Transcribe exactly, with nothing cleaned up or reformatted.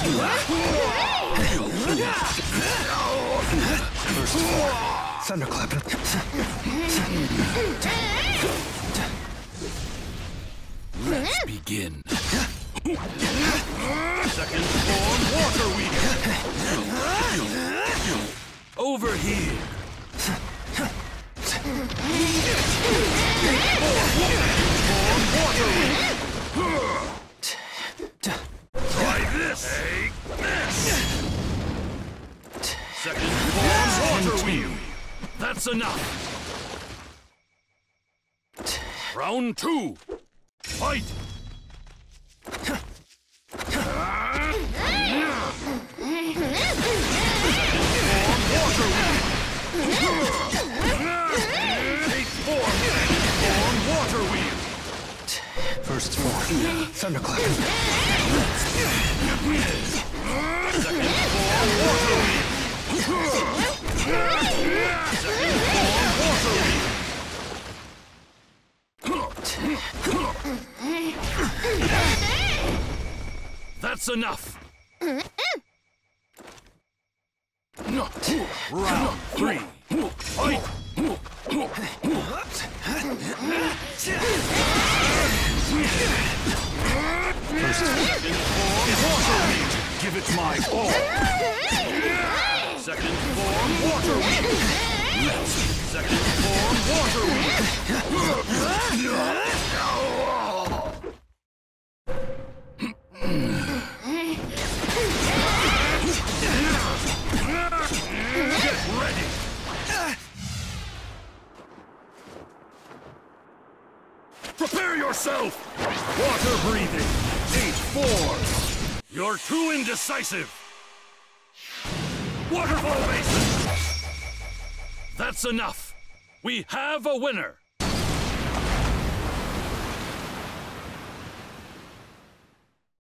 First thunderclap. Let's begin. Second form, water wheel. Over here. Form, water wheel. Try this. Take this. Second form, water wheel. That's enough. Round two. Fight! Water wheel. Take form. Form water wheel. First form, thunderclap. Second form water wheel. Second form water wheel. That's enough. Round three. Fight. First form water wheel. Give it my all. Second form water wheel. Second form water wheel. Get ready. Prepare yourself. Water breathing. Eight four. You're too indecisive. Waterfall basin. That's enough. We have a winner.